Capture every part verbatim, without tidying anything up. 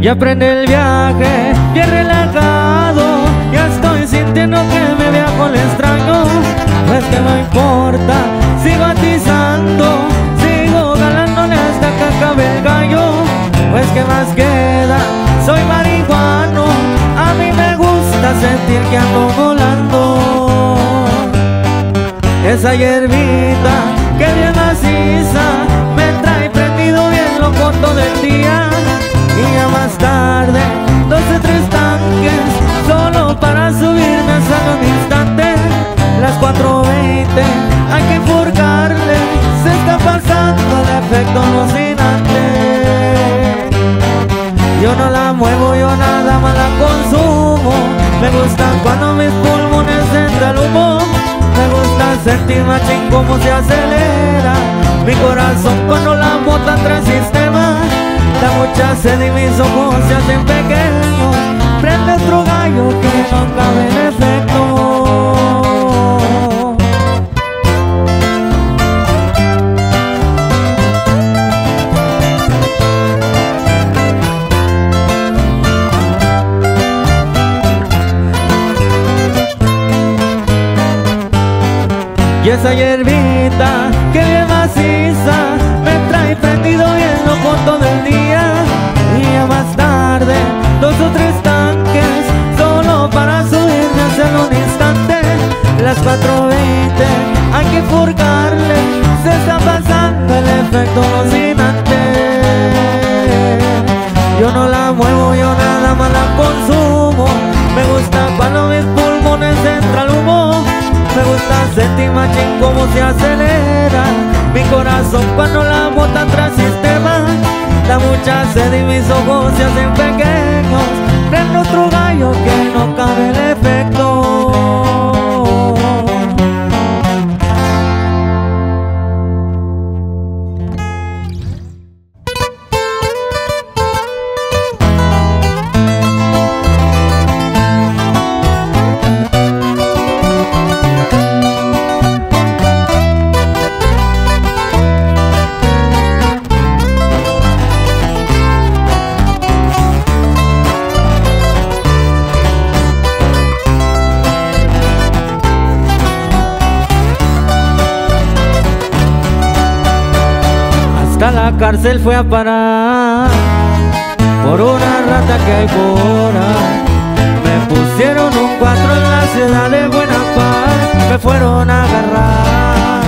Ya prende el viaje, bien relajado. Ya estoy sintiendo que me viajo, le extraño. Pues que no importa, sigo atizando, sigo galándole hasta que acabe el gallo. Pues que más queda, soy marihuano. A mí me gusta sentir que ando volando. Esa hierbita que bien maciza me trae prendido bien loco todo el día. Y ya más tarde, dos o tres tanques solo para subirme a solo un instante. Las cuatro veinte, hay que forcarle. Se está pasando el efecto alucinante. Yo no la muevo, yo nada más la consumo. Me gusta cuando mis pulmones entra el humo. Me gusta sentir machín como se acelera mi corazón cuando la mota entra en sistema. Da mucha sed y mis ojos se hacen pequeños. Prende otro gallo que no cabe en efecto. Y esa hierbita que bien maciza me trae prendido bien loco todo el día. Y ya más tarde, dos o tres tanques solo para subirme a hacerlo un instante. Las cuatro veinte, hay que forcarle. Se está pasando el efecto alucinante. Yo no la muevo, yo nada más la consumo. Me gusta cuando mis pulmones entra el humo. Me gusta sentir machín como se acelera mi corazón cuando la mota entra al sistema. Da mucha sed y mis ojos se hacen pequeños. Prende otro gallo que no cabe el efecto. A la cárcel fue a parar por una rata que hay por ahí. Me pusieron un cuatro en la ciudad de Buena Paz. Me fueron a agarrar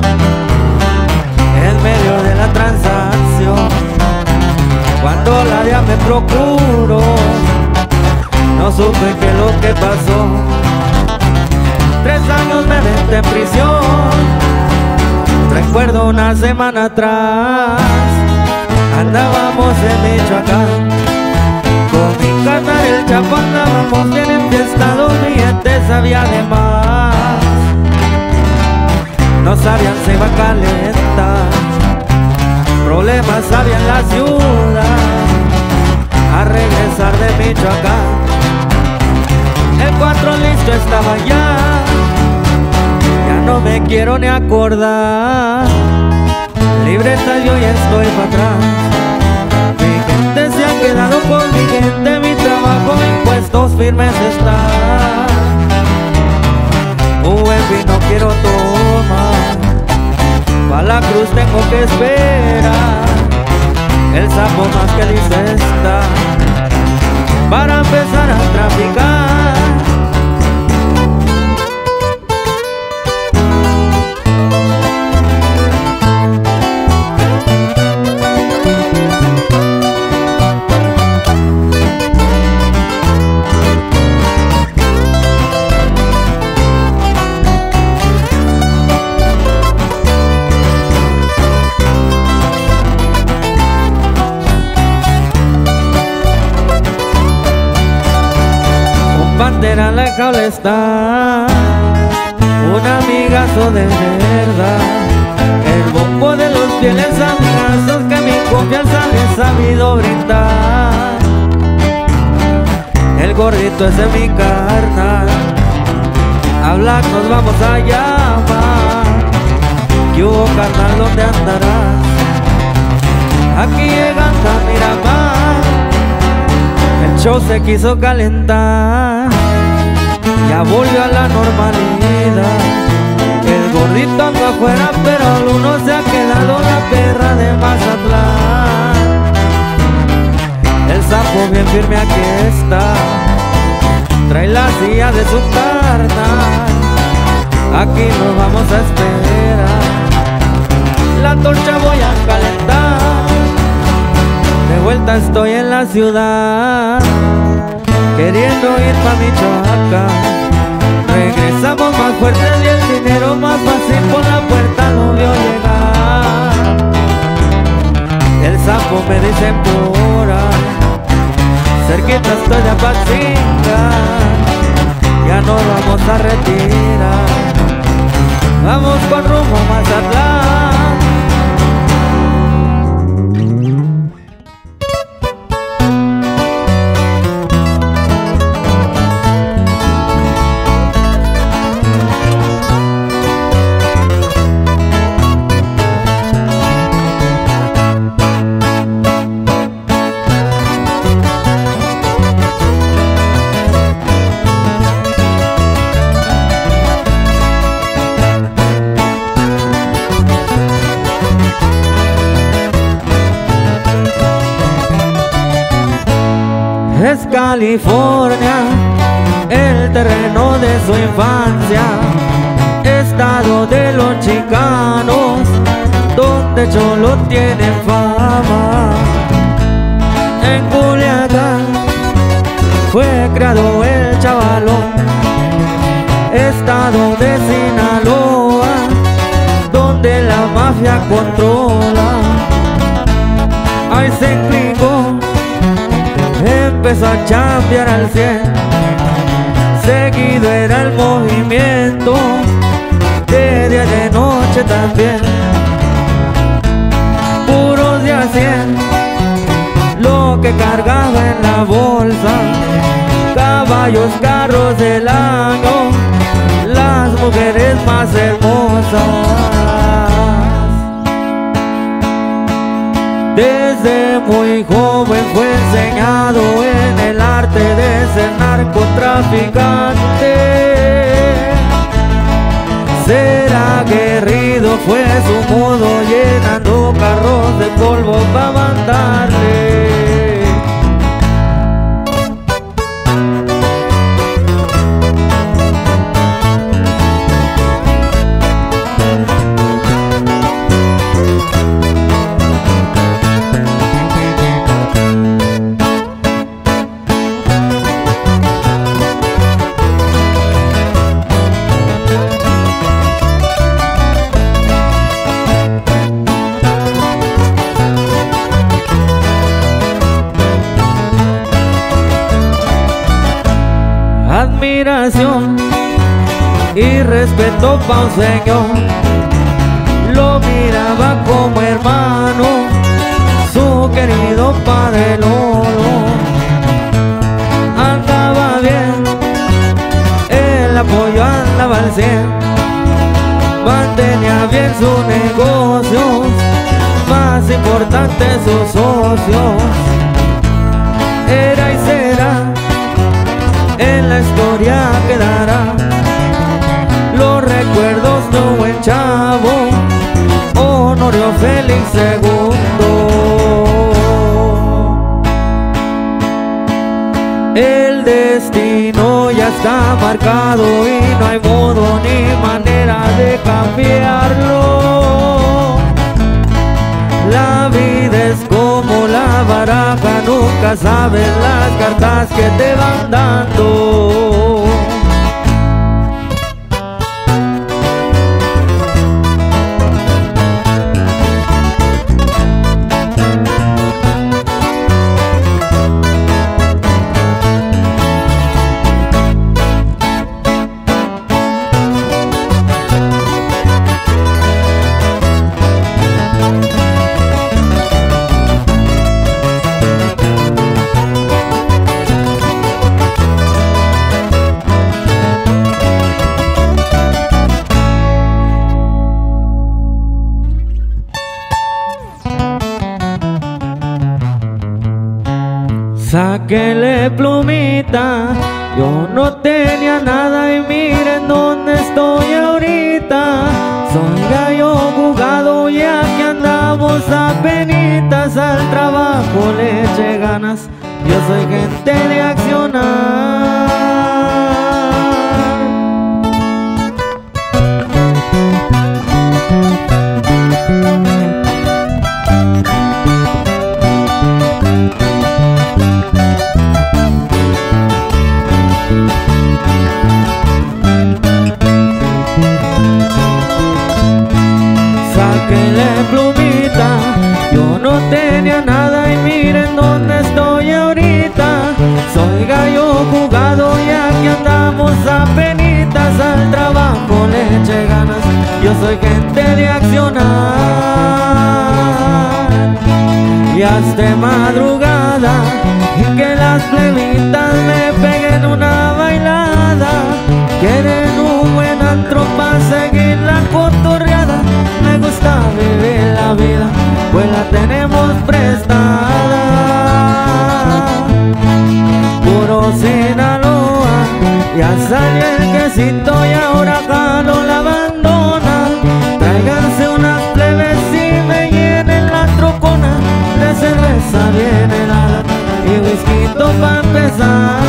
en medio de la transacción. Cuando la D E A me procuró, no supe qué es lo que pasó. Tres años me metí en prisión. Recuerdo una semana atrás, andábamos en Michoacán. Con mi carnal el Chapo andábamos bien enfiestados, billetes había de más. No sabían se iba a calentar, problemas había en la ciudad. A regresar de Michoacán, el cuatro listo estaba ya. No me quiero ni acordar. Libreta yo ya estoy para atrás. Mi gente se ha quedado con mi gente. Mi trabajo, impuestos firmes está. Un buen vino quiero tomar. Pa' la cruz tengo que esperar. El sapo más que dice está para empezar a traficar. Pantera en la jaula está, un amigazo de verdad. El bombo de los fieles amigazos que mi confianza le he sabido brindar. El gordito ese es mi carnal, habla nos vamos a llamar. ¿Qué hubo, carnal? ¿Dónde andarás? Aquí llegando a Miramar. show se quiso calentar, ya volvió a la normalidad. El gordito anda afuera, pero al uno se ha quedado la perra de Mazatlán. El sapo bien firme aquí está, trae la silla de su carnal, aquí nos vamos a esperar. La torcha voy a calentar, de vuelta estoy en la ciudad, queriendo ir pa' Michoacán. Regresamos más fuertes y el dinero más fácil, por la puerta lo vio llegar. El sapo me dice por ahí, cerquita estoy de Apaxingán, ya nos vamos a retirar, vamos con rumbo a Mazatlán. Es California, el terreno de su infancia, estado de los chicanos, donde Cholo tiene fama. En Culiacán fue creado el chavalón, estado de Sinaloa, donde la mafia controla. Ahí se inclinó, empezó a chambear al cien, seguido era el movimiento, de día y de noche también. Puros de a cien, lo que cargaba en la bolsa, caballos, carros del año, las mujeres más hermosas. Desde muy joven fue enseñado en el arte de ser narcotraficante. Ser aguerrido fue su modo, llenando carros de polvo para mandarle. Admiración y respeto pa' un señor, lo miraba como hermano, su querido padre Lolo. Andaba bien, el apoyo andaba al cien, mantenía bien sus negocios, más importante sus socios. Era y será, en la historia quedará los recuerdos de un buen chavo, Honorio Félix segundo. El destino ya está marcado y no hay modo ni manera de cambiarlo. La vida es como la baraja, nunca sabes las cartas que te van dando. Sáquele plumita, yo no tenía nada y miren dónde estoy ahorita. Soy gallo jugado y aquí andamos apenitas, al trabajo le eché ganas, yo soy gente de accionar. Sáquenle plumita, yo no tenía nada y miren dónde estoy ahorita. Soy gallo jugado y aquí andamos apenitas, al trabajo le eché ganas, yo soy gente de accionar. Y hasta madrugada y que las plebitas me peguen una bailada. Quieren un buen antro pa' seguir la cotorreada. Me gusta vivir la vida, pues la tenemos prestada. Puro Sinaloa, ya salió el quesito y ahora jalo la abandona. Tráiganse unas plebes y me llenen la trocona de cerveza bien helada y whisky pa' empezar.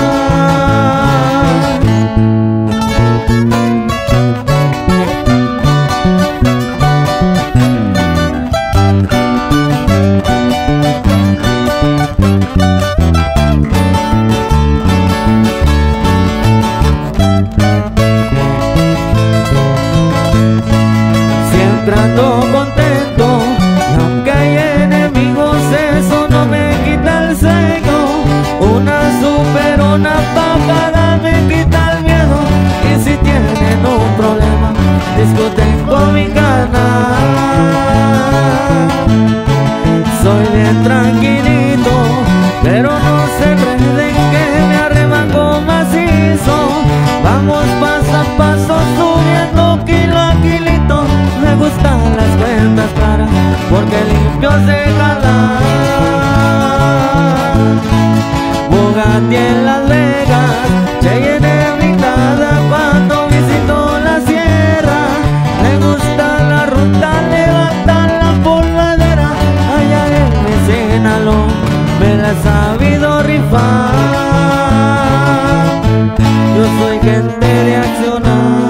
Ando contento y aunque hay enemigos eso no me quita el sello. Una superona papada me quita el miedo, y si tienen un problema discuten con mi canal. Soy bien tranquilito, pero no se enreden que me arremango macizo. Vamos paso a paso subiendo kilo a kilito. Me gustan las cuentas claras porque limpio se jala. Bugatti en Las Vegas, Cheyenne blindada cuando visito la sierra. Me gusta la ruta, levantarla por ladera. Allá en mi Sinaloa me la he sabido rifar. Yo soy gente de accionar.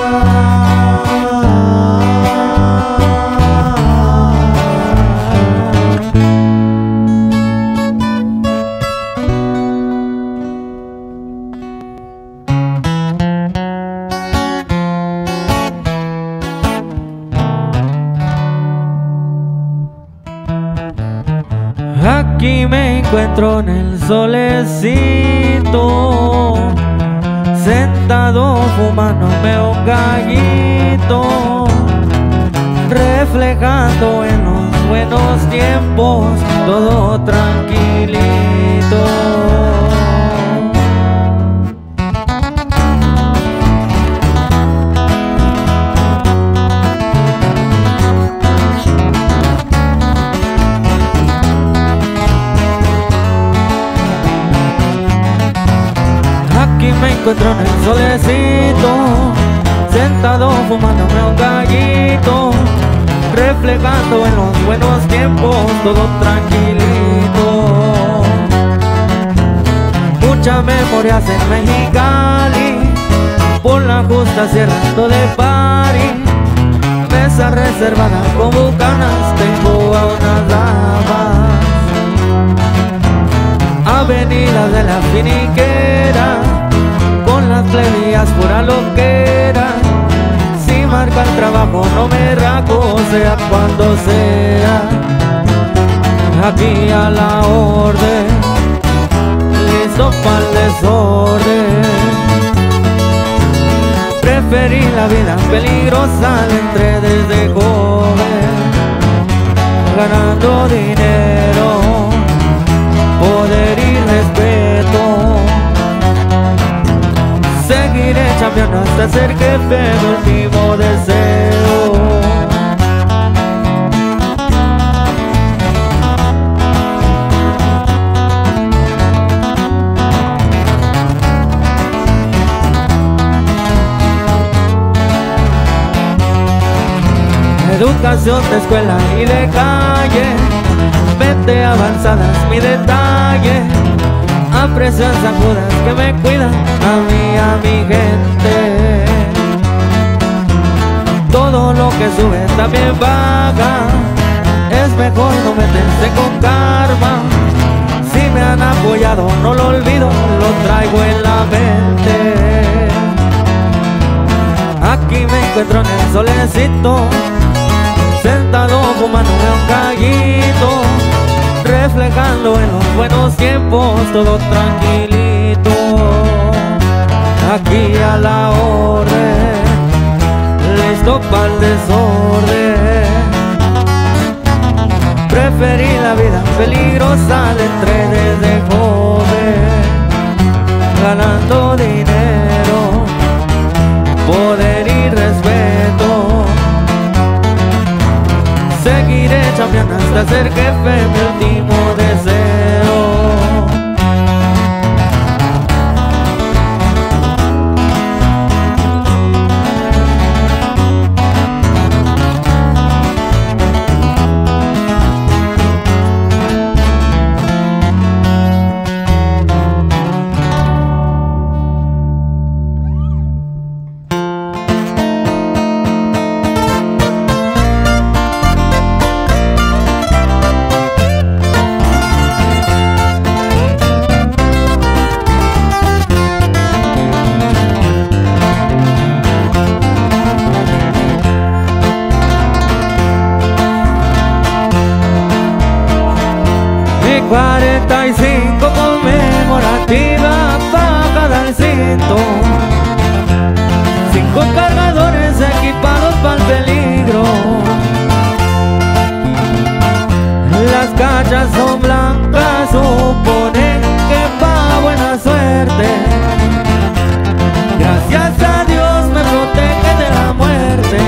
Aquí me encuentro en el solecito, sentado fumándome un gallito, reflejando en los buenos tiempos, todo tranquilito. Aquí me encuentro en el solecito, sentado fumándome un gallito, reflejando en los buenos tiempos, todo tranquilito. Muchas memorias en Mexicali, por la justa cerrando de party. Mesa reservada con bucanas, tengo a unas damas. Avenida de la Finiquera, con las plebías pura loquera. Si marca el trabajo no me raco, sea cuando sea. Aquí a la orden, listo pa'l desorden. Preferí la vida peligrosa, le entré desde joven, ganando dinero, poder y respeto. Seguiré chambeando hasta ser jefe, mi último deseo. educación de escuela y de calle, mente avanzada es mi detalle, aprecio a sacudas que me cuidan a mí, a mi gente. Todo lo que sube también baja, es mejor no meterse con karma. Si me han apoyado no lo olvido, lo traigo en la mente. Aquí me encuentro en el solecito, sentado fumándome un gallito, reflejando en los buenos tiempos, todo tranquilito. Aquí a la orden, listo para el desorden. Preferí la vida peligrosa, le entré desde joven, ganando dinero, poder y respeto. Seguiré chambeando hasta ser jefe, mi último deseo. cuarenta y cinco conmemorativa bajada al cinto, cinco cargadores equipados para el peligro. Las cachas son blancas, suponen que va buena suerte. Gracias a Dios me protege de la muerte.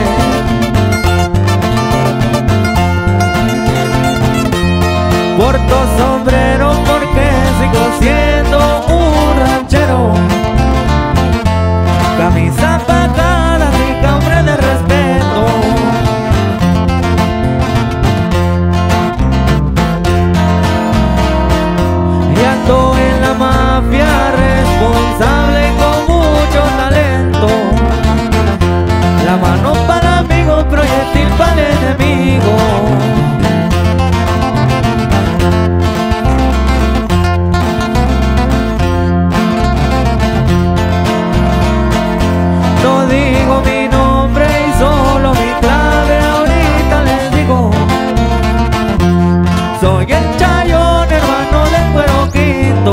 Porto sombrero porque sigo siendo un ranchero. Camisa pagada, rica, hombre de respeto. Y ando en la mafia, responsable con mucho talento. La mano para amigo, proyectil para el enemigo. Soy el Chayón, hermano del Cuero Quinto.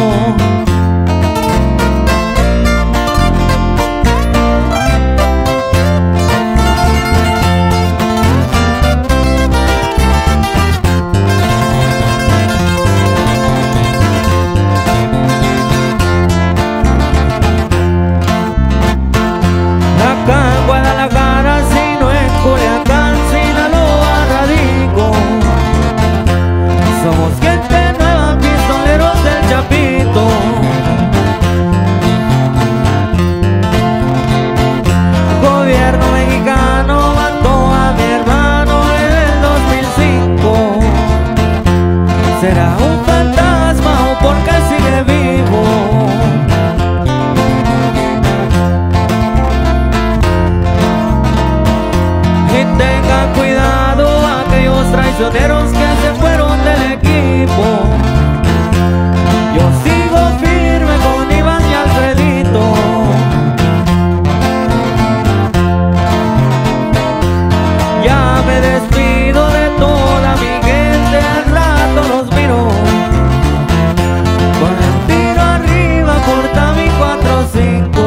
Acá en Guadalajara, si no en Culiacán, Sinaloa radico. Somos gente nueva, pistoleros del Chapito. Gobierno mexicano mató a mi hermano en el dos mil cinco. ¿Será un fantasma o porque sigue vivo? Y tengan cuidado aquellos traicioneros que se fueron del equipo. Yo sigo firme con Iván y Alfredito. Ya me despido de toda mi gente, al rato los miro. Con el tiro arriba, corta mi cuatro cinco.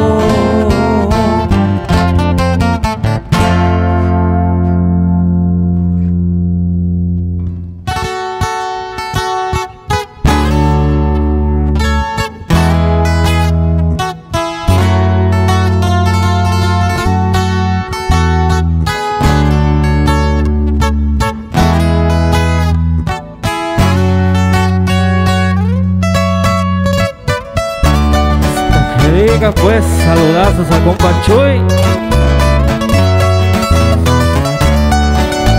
Pues saludazos a compa Chuy.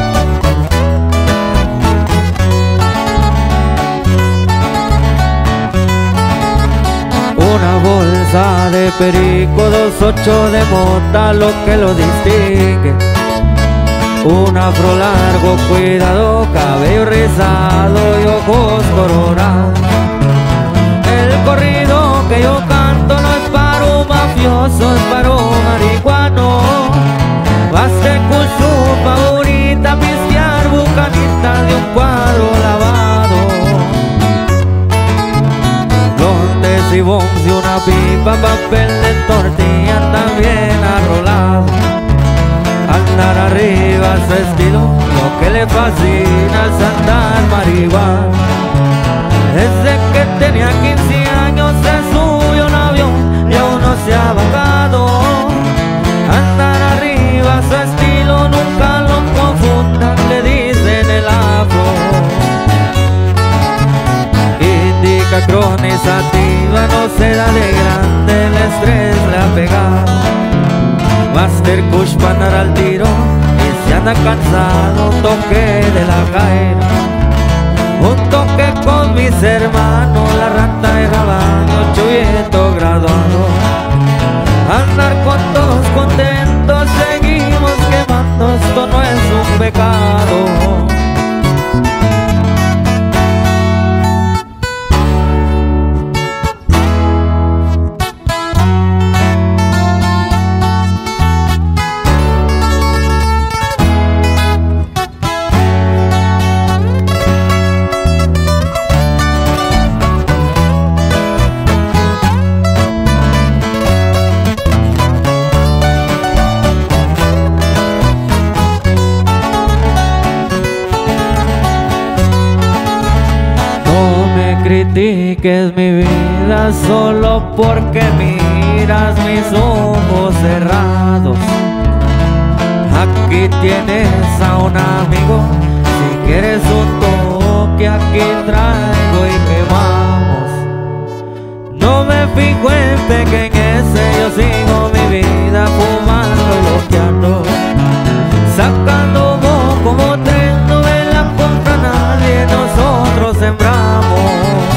Una bolsa de perico, dos ocho de mota, lo que lo distingue. Un afro largo, cuidado, cabello rizado y ojos colorados. El corrido que yo canto no es para un mafioso, es para un marihuano. Baste con su favorita pistear bucanita de un cuadro lavado. Donde si bombs y una pipa, papel de tortilla también arrolado. Andar arriba a su estilo, lo que le fascina es andar marihuana. Desde que tenía quince años se subió un avión y aún no se ha bajado. Andar arriba a su estilo, nunca lo confundan, le dicen el afro. Indica cronizativa, no se da de grande, el estrés le ha pegado. Master Kush para andar al tiro, y si anda cansado, toque de la caera. Un toque con mis hermanos, la rata de rabaño, Chuyito graduado. Andar con todos contentos, seguimos quemando, esto no es un pecado. Critiques mi vida solo porque miras mis ojos cerrados. Aquí tienes a un amigo, si quieres un toque aquí traigo y quemamos. No me fijo en pequeñeces, yo sigo mi vida fumando y loqueando, sacando humo como tren, no me la compra nadie, nosotros sembramos.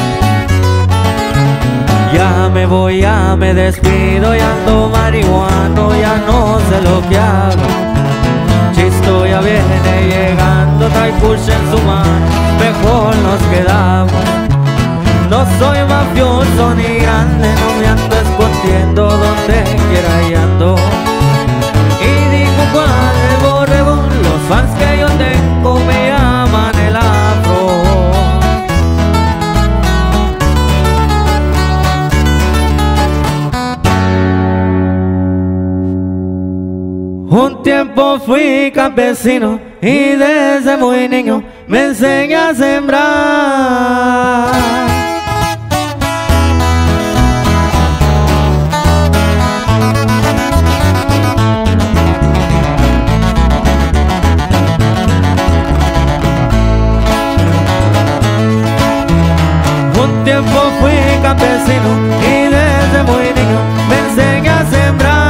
Ya me voy, ya me despido, ya ando marihuano, ya no sé lo que hago. Chisto ya viene llegando, trae push en su mano, mejor nos quedamos. No soy mafioso ni grande, no me ando escondiendo, donde quiera y ando. Y digo cuál es borrego, los fans que yo tengo me llaman el afro. Un tiempo fui campesino y desde muy niño me enseñé a sembrar. Un tiempo fui campesino y desde muy niño me enseñé a sembrar.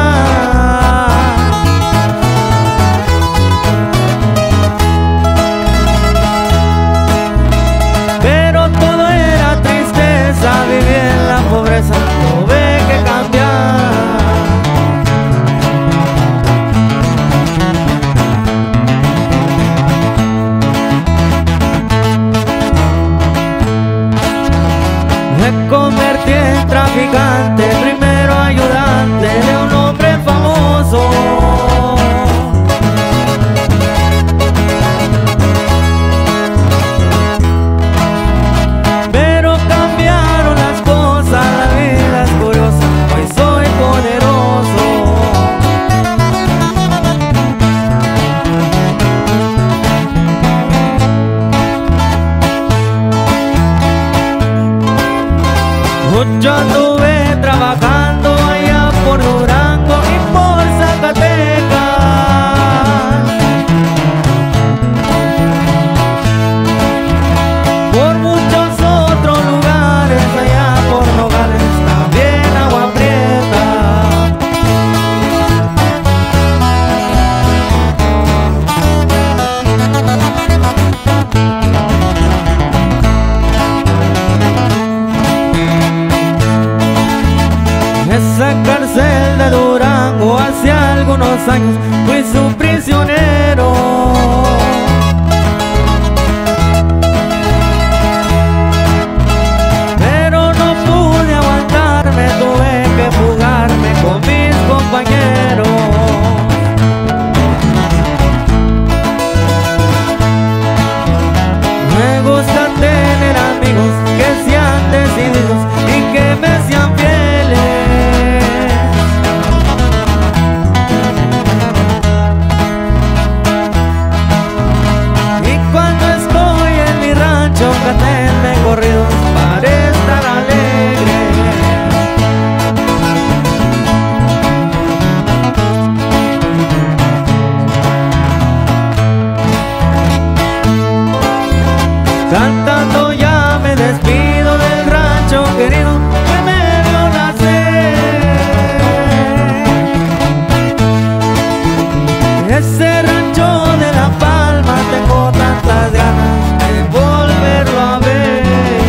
Viví en la pobreza, tuve que cambiar. Me convertí en traficante, primero ayudante de un hombre famoso. Yo anduve trabajando allá por Durango y por Zacatecas. Por muchos otros lugares allá por Nogales, también Agua Prieta. años fui su prisionero. Pero no pude aguantarme, tuve que fugarme con mis compañeros. Me gusta tener amigos que sean decididos y que me sean fieles. Y cuando estoy en mi rancho, cantenme corridos para estar alegre. Cantando ya me despido del rancho querido que me vio nacer. Ese rancho de La Palma tengo tantas ganas de volverlo a ver.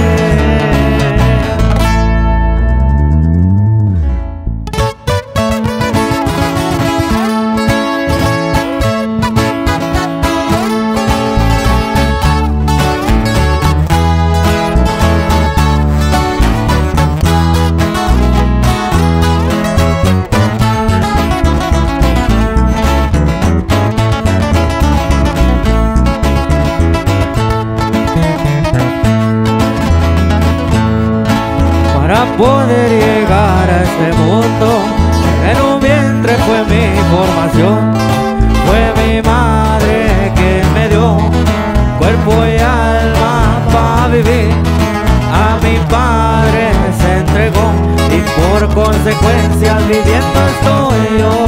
Para poder llegar a este mundo, en un vientre fue mi formación. Fue mi madre quien me dio cuerpo y alma para vivir. A mi padre se entregó y por consecuencia viviendo estoy yo.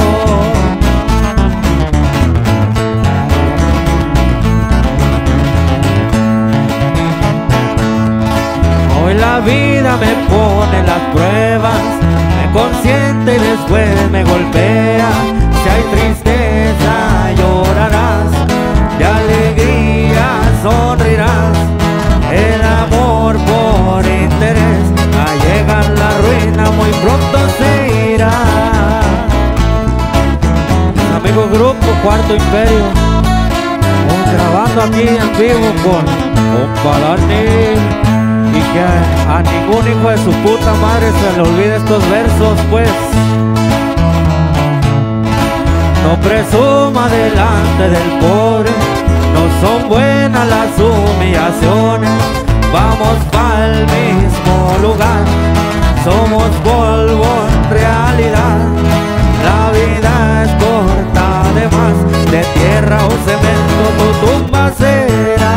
Hoy la vida me pone las pruebas, me consiente y después me golpea. Si hay tristeza llorarás, de alegría sonrirás. El amor por interés, a llegar la ruina muy pronto se irá. Amigo grupo Cuarto Imperio, grabando aquí en vivo con Compa Dani. Y que a, a ningún hijo de su puta madre se le olvide estos versos, pues. No presuma delante del pobre, no son buenas las humillaciones. Vamos pa'l mismo lugar, somos polvo en realidad. La vida es corta, además de tierra o cemento tu tumba será.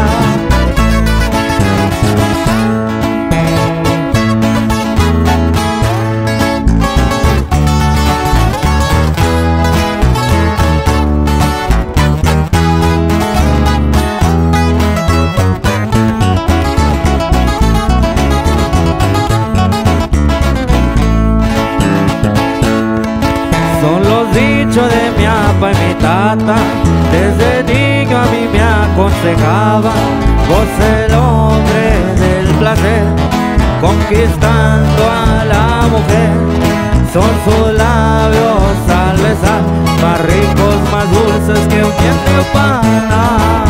De mi apa y mi tata, desde niño a mí me aconsejaba: goce el hombre del placer, conquistando a la mujer. Son sus labios al besar, más ricos, más dulces que un diente de pana.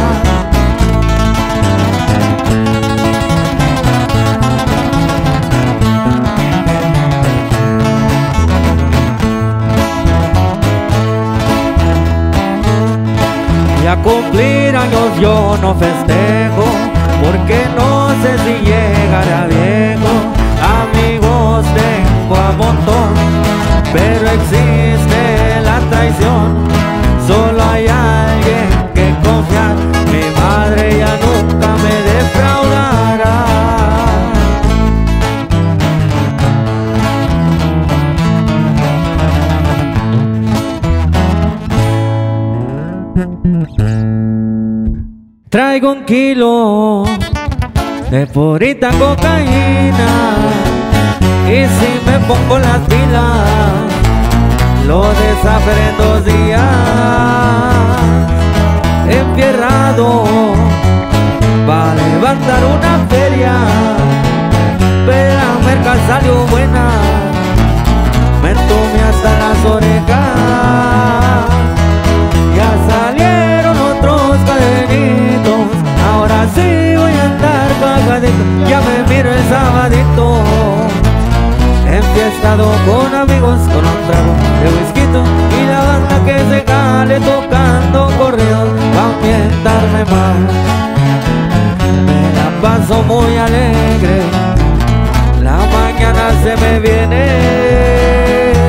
Y a cumplir años yo no festejo, porque no sé si llegará viejo. Amigos tengo a montón, pero existe la traición. Solo hay alguien que confiar, mi madre ya nunca me defraudará. Traigo un kilo de purita cocaína, y si me pongo las pilas lo deshaceré en dos días. Enfierrado va a levantar una feria, pero la merca salió buena, me entomé hasta las orejas. corridito, enfiestado con amigos, con un trago de whisky y la banda que se jale tocando corridos va a ambientarme más. Me la paso muy alegre, la mañana se me viene.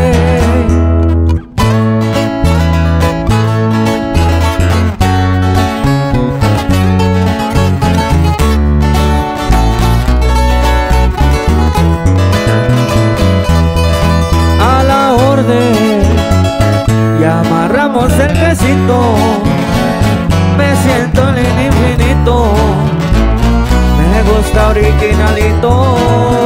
Y amarramos el quesito, me siento en el infinito, me gusta originalito.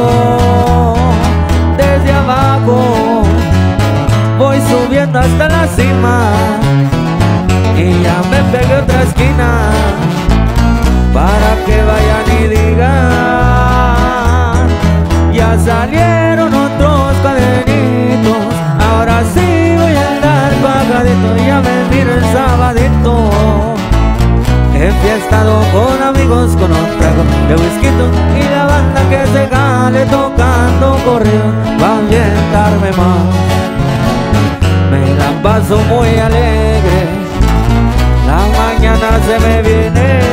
Desde abajo voy subiendo hasta la cima y ya me pegué otra esquina para que vayan y digan, ya salieron otros cuadernitos. Ahora sí voy a andar pagadito, ya me miro el sabadito, enfiestado con amigos, con un trago de whisky y la banda que se jale tocando corrido va a ambientarme más. Me la paso muy alegre, la mañana se me viene.